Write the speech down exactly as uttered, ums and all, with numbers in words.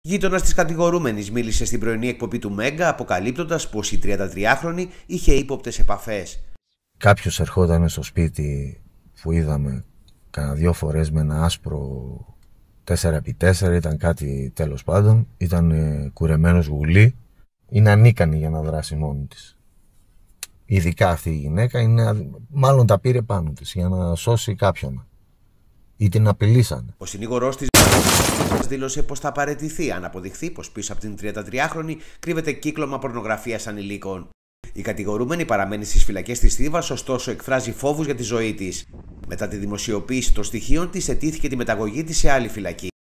Γείτονας της κατηγορούμενης μίλησε στην πρωινή εκπομπή του Μέγκα, αποκαλύπτοντας πως η τριαντατριάχρονη είχε ύποπτες επαφές. Κάποιος ερχόταν στο σπίτι που είδαμε κάνα δυο φορές με ένα άσπρο τέσσερα επί τέσσερα, ήταν κάτι τέλος πάντων, ήταν κουρεμένος γουλή, είναι ανίκανη για να δράσει μόνη της. Ειδικά αυτή η γυναίκα, είναι, μάλλον τα πήρε πάνω της για να σώσει κάποιον ή την απειλήσανε. Ο συνήγορός της δήλωσε πως θα παραιτηθεί αν αποδειχθεί πως πίσω από την τριαντατριάχρονη κρύβεται κύκλωμα πορνογραφίας ανηλίκων. Η κατηγορούμενη παραμένει στις φυλακές της Θήβας, ωστόσο εκφράζει φόβους για τη ζωή της. Μετά τη δημοσιοποίηση των στοιχείων της, αιτήθηκε τη μεταγωγή της σε άλλη φυλακή.